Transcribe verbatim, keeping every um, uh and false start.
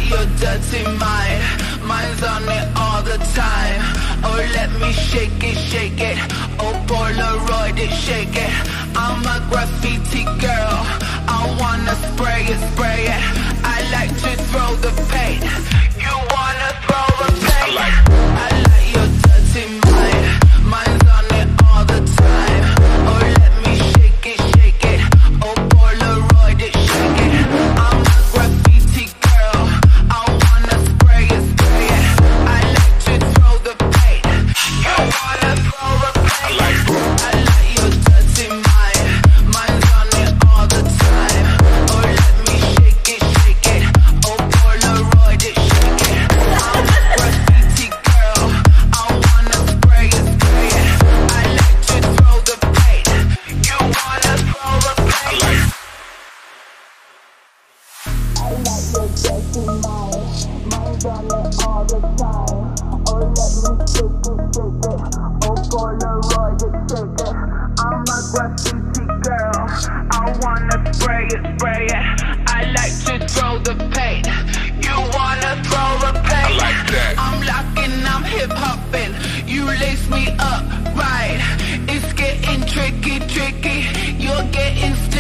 your dirty mind. Mine's on it all the time. Oh, let me shake it, shake it. Oh, Polaroid it, shake it. I'm a graffiti girl. I wanna spray it, spray it. I like to throw the paint. You wanna throw the paint? I like, I like your dirty mind. Mine's on it all the time. Oh, let me shake it, shake it. Oh, Polaroid it, shake it. I'm a graffiti girl. I wanna spray it, spray it. I like to throw the paint. You wanna throw the paint? I like, I like your dirty mind. Mine's on it all the time. Oh, let me shake it, shake it. Oh, Polaroid it, shake it. I'm a graffiti girl. I wanna spray it, spray it. I like to throw the paint. You wanna throw the paint? I like, I like your dirty mind. Mine's on it all the time. Oh, let me shake it, shake it. Oh, Polaroid it, shake it. I'm a graffiti girl. I wanna spray it, spray it. I like to throw the paint. You wanna throw the paint? I like that. I'm locking, I'm hip hopping. You lace me up right. It's getting tricky, tricky. You're getting sticky.